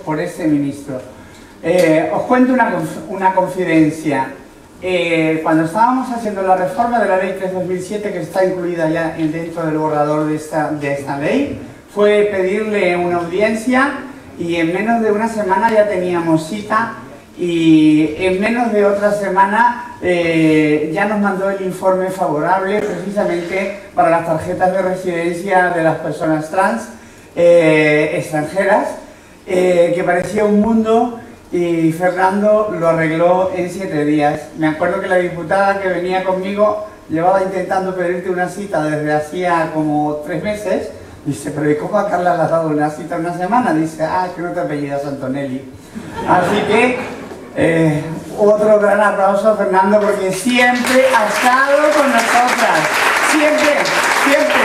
por ese ministro. Os cuento una confidencia. Cuando estábamos haciendo la reforma de la Ley 3/2007, que está incluida ya dentro del borrador de esta ley, fue pedirle una audiencia y en menos de una semana ya teníamos cita, y en menos de otra semana ya nos mandó el informe favorable precisamente para las tarjetas de residencia de las personas trans extranjeras, que parecía un mundo, y Fernando lo arregló en 7 días. Me acuerdo que la diputada que venía conmigo llevaba intentando pedirte una cita desde hacía como 3 meses. Dice, pero ¿y cómo a Carla le has dado una cita en una semana? Dice, es que no te apellidas Antonelli. Así que otro gran aplauso a Fernando, porque siempre ha estado con nosotras. Siempre, siempre.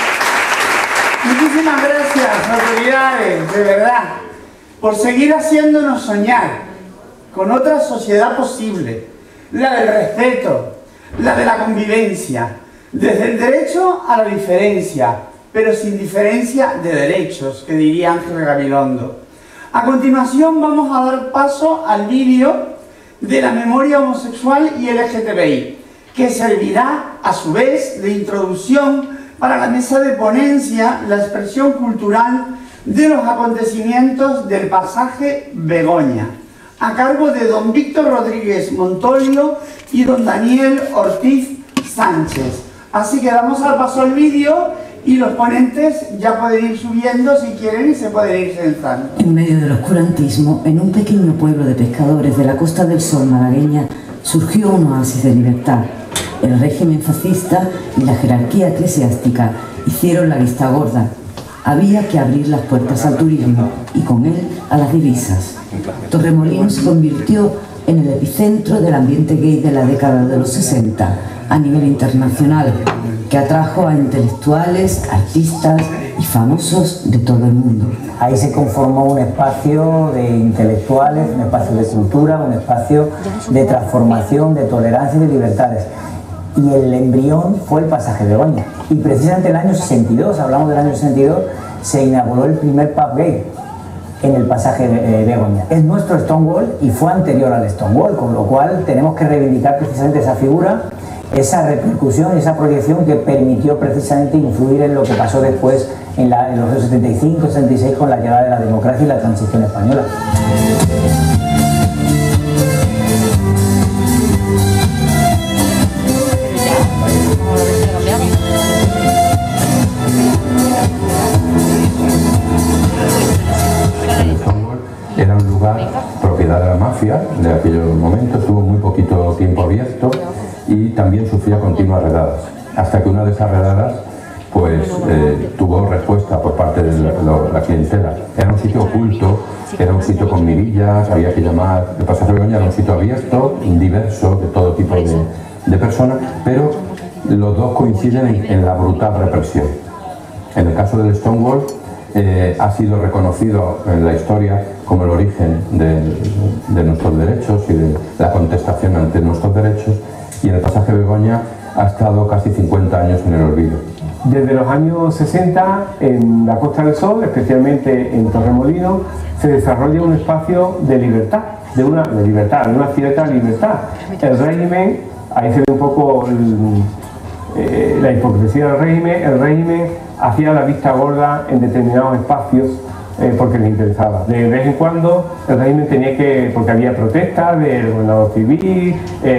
Muchísimas gracias, autoridades, de verdad, por seguir haciéndonos soñar con otra sociedad posible, la del respeto, la de la convivencia, desde el derecho a la diferencia, pero sin diferencia de derechos, que diría Ángel Gabilondo. A continuación vamos a dar paso al vídeo de la memoria homosexual y LGTBI, que servirá a su vez de introducción para la mesa de ponencia, la expresión cultural de los acontecimientos del pasaje Begoña, a cargo de don Víctor Rodríguez Montolio y don Daniel Ortiz Sánchez. Así que damos al paso al vídeo y los ponentes ya pueden ir subiendo si quieren y se pueden ir sentando. En medio del oscurantismo, en un pequeño pueblo de pescadores de la Costa del Sol malagueña, surgió un oasis de libertad. El régimen fascista y la jerarquía eclesiástica hicieron la vista gorda. Había que abrir las puertas al turismo y con él a las divisas. Torremolinos se convirtió en el epicentro del ambiente gay de la década de los 60 a nivel internacional, que atrajo a intelectuales, artistas y famosos de todo el mundo. Ahí se conformó un espacio de intelectuales, un espacio de cultura, un espacio de transformación, de tolerancia y de libertades. Y el embrión fue el pasaje Begoña. Y precisamente en el año 62, hablamos del año 62, se inauguró el primer pub gay en el pasaje Begoña. Es nuestro Stonewall y fue anterior al Stonewall, con lo cual tenemos que reivindicar precisamente esa figura, esa repercusión y esa proyección que permitió precisamente influir en lo que pasó después en los años 75, 76 con la llegada de la democracia y la transición española. Era un lugar propiedad de la mafia de aquellos momentos, tuvo muy poquito tiempo abierto y también sufría continuas redadas, hasta que una de esas redadas pues tuvo respuesta por parte de la clientela. Era un sitio oculto, era un sitio con mirillas, había que llamar. El pasaje Begoña era un sitio abierto, diverso, de todo tipo de personas, pero los dos coinciden en la brutal represión. En el caso del Stonewall, ha sido reconocido en la historia como el origen de nuestros derechos y de la contestación ante nuestros derechos, y en el pasaje Begoña ha estado casi 50 años en el olvido. Desde los años 60, en la Costa del Sol, especialmente en Torremolinos, se desarrolla un espacio de libertad, de una cierta libertad. El régimen, ahí se ve un poco la hipocresía del régimen. El régimen hacía la vista gorda en determinados espacios porque le interesaba. De vez en cuando el régimen tenía que, porque había protestas del gobernador civil,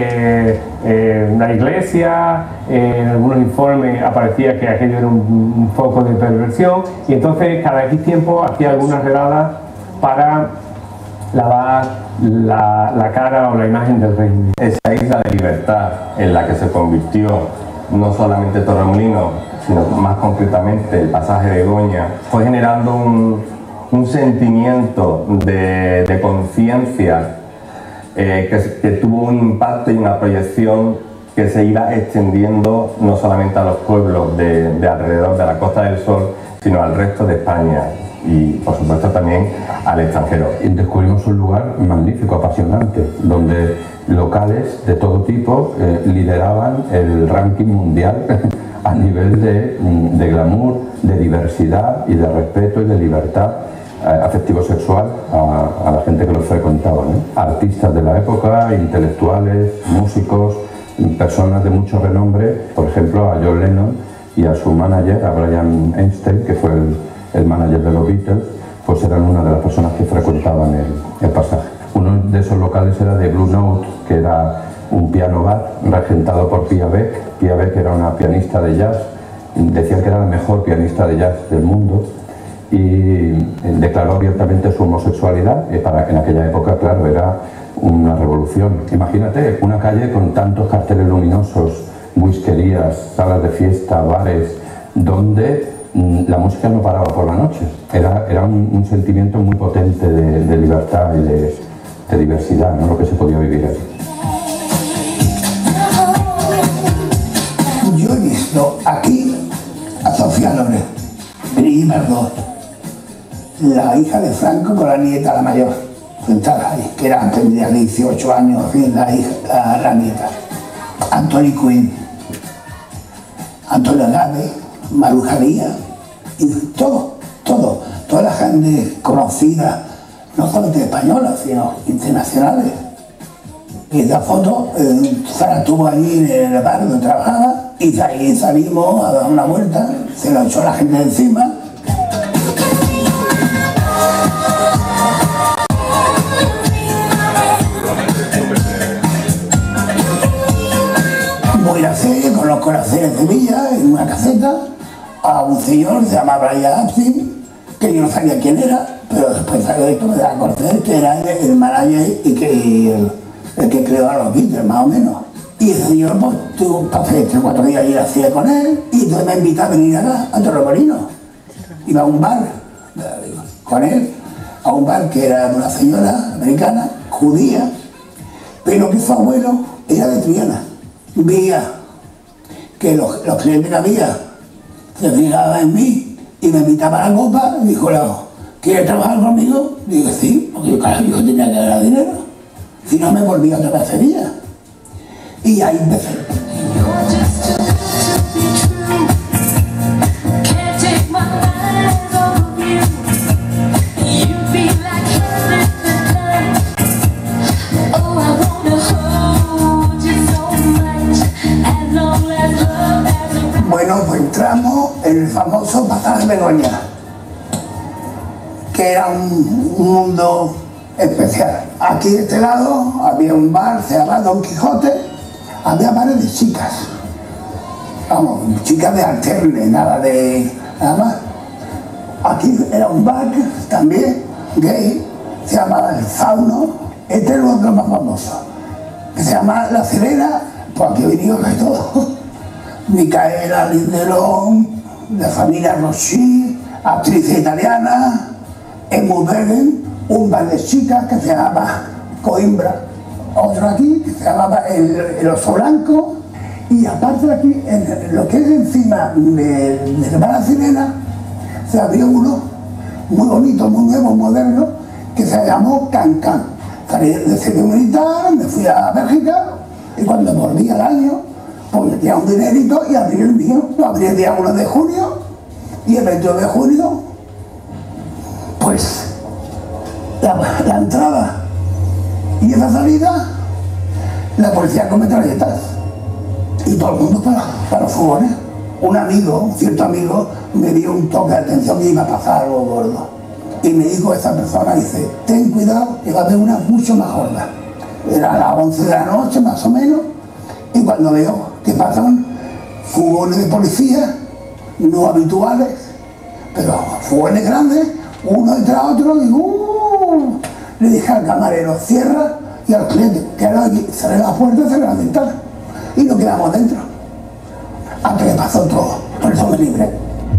la iglesia, en algunos informes aparecía que aquello era un foco de perversión, y entonces cada X tiempo hacía algunas redadas para lavar la cara o la imagen del régimen. Esa isla de libertad en la que se convirtió no solamente Torremolinos, sino más concretamente el pasaje Begoña, fue generando un sentimiento de conciencia que tuvo un impacto y una proyección que se iba extendiendo no solamente a los pueblos de alrededor de la Costa del Sol, sino al resto de España y por supuesto también al extranjero. Descubrimos un lugar magnífico, apasionante, donde locales de todo tipo lideraban el ranking mundial a nivel de glamour, de diversidad y de respeto y de libertad afectivo-sexual a la gente que los frecuentaba, ¿no? Artistas de la época, intelectuales, músicos, personas de mucho renombre, por ejemplo a John Lennon y a su manager, a Brian Epstein, que fue el manager de los Beatles, pues eran una de las personas que frecuentaban el pasaje. Uno de esos locales era de Blue Note, que era un piano bar regentado por Pia Beck. Pia Beck era una pianista de jazz, decían que era la mejor pianista de jazz del mundo, y declaró abiertamente su homosexualidad. En aquella época, claro, era una revolución. Imagínate una calle con tantos carteles luminosos, whiskerías, salas de fiesta, bares, donde la música no paraba por la noche. Era un sentimiento muy potente de libertad y de diversidad, ¿no? Lo que se podía vivir allí. Yo he visto aquí a Sofía Loren, Brigitte Bardot, la hija de Franco con la nieta, la mayor, sentada ahí, que era antes de 18 años, la nieta. Anthony Quinn, Antonio Gade, Maruja Díaz, y toda la gente conocida, no solamente española, sino internacionales. Y esa foto, Sara estuvo allí en el bar donde trabajaba, y de ahí salimos a dar una vuelta, se lo echó la gente de encima. Voy a hacer con los corazones de Sevilla, en una caseta, a un señor que se llama Brian Epstein, que yo no sabía quién era, pero después de esto me da a conocer que era el manager y el que creó a los Beatles, más o menos. Y el señor, pues, pasé 3 o 4 días y hacía con él, y entonces me invitó a venir acá, a Torremolinos. Iba a un bar con él, a un bar que era de una señora americana, judía, pero que su abuelo era de Triana. Veía que los clientes que había se fijaban en mí y me invitaba a la copa y dijo, ¿quieres trabajar conmigo? Digo, sí, porque claro, yo tenía que ganar dinero. Si no, me volvía otra vez a Sevilla. Y ahí empecé. Bueno, pues entramos en el famoso Pasaje Begoña, que era un mundo especial. Aquí de este lado había un bar, se llamaba Don Quijote, había bares de chicas, vamos, chicas de alterne, nada más. Aquí era un bar también gay, se llamaba El Fauno, este es el otro más famoso, que se llama La Sirena, pues aquí he venido casi todo. Micaela Lindelón, de familia Rothschild, actriz italiana, Emulbergen, un bar de chicas que se llamaba Coimbra, otro aquí que se llamaba el Oso Blanco, y aparte de aquí, en lo que es encima del bar La Sirena, se abrió uno muy bonito, muy nuevo, moderno, que se llamó Can Can. Salí del servicio militar, me fui a Bélgica, y cuando volví al año, pues metía un dinerito y abrí el mío. Lo abrí el día 1 de junio, y el 22 de junio, pues la entrada y esa salida, la policía con metralletas y todo el mundo para los fogones. Un cierto amigo, me dio un toque de atención que iba a pasar algo gordo, y me dijo esa persona, dice, ten cuidado que va a haber una mucho más gorda. Era a las 11 de la noche más o menos, y cuando veo que pasan fogones de policía no habituales, pero fogones grandes, uno detrás de otro, digo, le dije al camarero, cierra, y al cliente, que ahora aquí, sale la puerta y sale la ventana, y nos quedamos dentro, hasta que pasó todo, por eso me libré.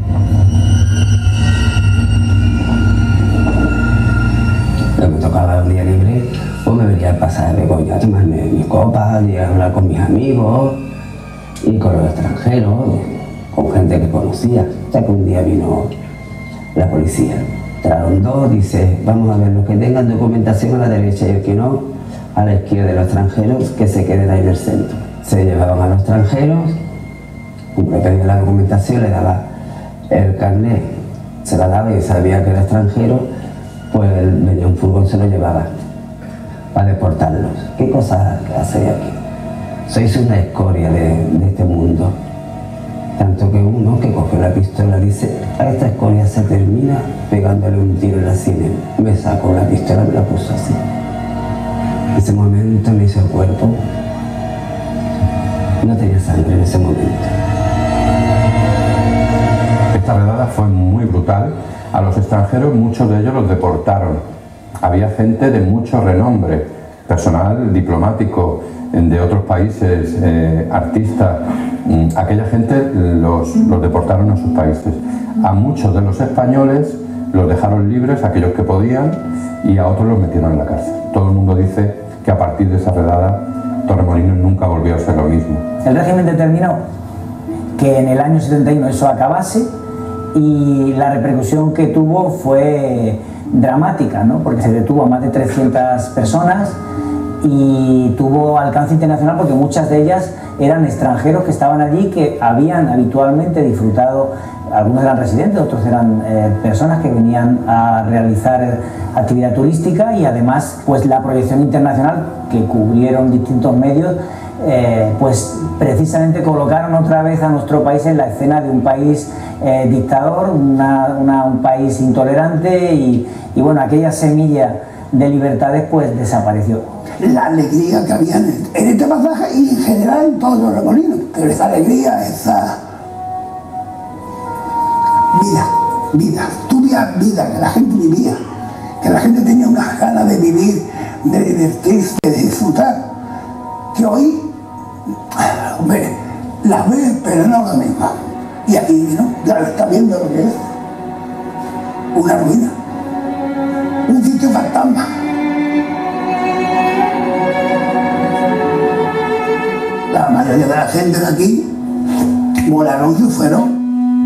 Lo que tocaba el día libre, pues me venía al Pasaje Begoña a tomarme mis copas y a hablar con mis amigos y con los extranjeros, con gente que conocía. Hasta que un día vino la policía. Entraron 2, dice, vamos a ver, los que tengan documentación a la derecha y el que no, a la izquierda de los extranjeros, que se queden ahí en el centro. Se llevaban a los extranjeros, un le pedía la documentación, le daba el carnet, se la daba y sabía que era extranjero, pues venía un furgón, se lo llevaba para deportarlos. ¿Qué cosas hacéis aquí? Sois una escoria de este mundo. Tanto que uno que cogió la pistola dice, a esta escoria se termina pegándole un tiro en la sien. Me sacó la pistola y me la puso así. En ese momento me hizo el cuerpo. No tenía sangre en ese momento. Esta redada fue muy brutal. A los extranjeros muchos de ellos los deportaron. Había gente de mucho renombre, personal diplomático de otros países, artistas. Aquella gente los deportaron a sus países. A muchos de los españoles los dejaron libres, aquellos que podían, y a otros los metieron en la cárcel. Todo el mundo dice que a partir de esa redada Torremolinos nunca volvió a ser lo mismo. El régimen determinó que en el año 71 eso acabase, y la repercusión que tuvo fue dramática, ¿no? Porque se detuvo a más de 300 personas y tuvo alcance internacional porque muchas de ellas eran extranjeros que estaban allí, que habían habitualmente disfrutado, algunos eran residentes, otros eran personas que venían a realizar actividad turística, y además pues la proyección internacional que cubrieron distintos medios pues precisamente colocaron otra vez a nuestro país en la escena de un país dictador, un país intolerante, y bueno, aquella semilla de libertades pues desapareció. La alegría que había en este pasaje y en general en todos los remolinos, pero esa alegría, esa vida, tuya vida, que la gente vivía, que la gente tenía unas ganas de vivir, de divertirse, de disfrutar, que hoy, hombre, las ves, pero no lo mismo. Y aquí, ¿no? Ya lo está viendo lo que es una ruina, un sitio fantasma. La mayoría de la gente de aquí volaron y fueron.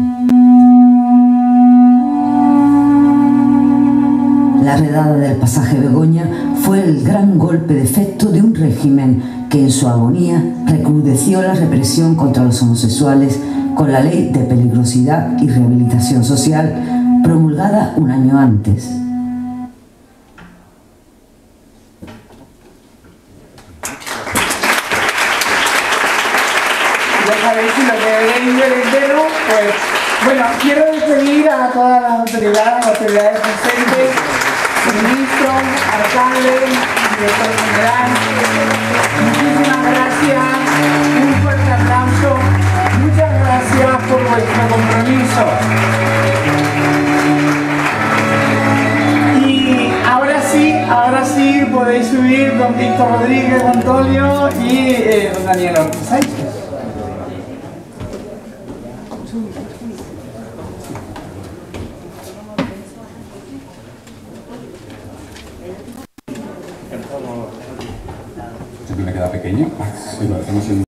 La redada del pasaje Begoña fue el gran golpe de efecto de un régimen que en su agonía recrudeció la represión contra los homosexuales con la Ley de Peligrosidad y Rehabilitación Social, promulgada un año antes. Ya sabéis si lo que leéis entero, pues bueno, quiero despedir a todas las autoridades presentes, ministros, alcaldes, director general. Muchísimas gracias, un fuerte aplauso, muchas gracias por vuestro compromiso. Y ahora sí podéis subir don Víctor Rodríguez, don Antonio y don Daniel Ortiz Sánchez. Siempre me queda pequeño. Sí, lo hacemos en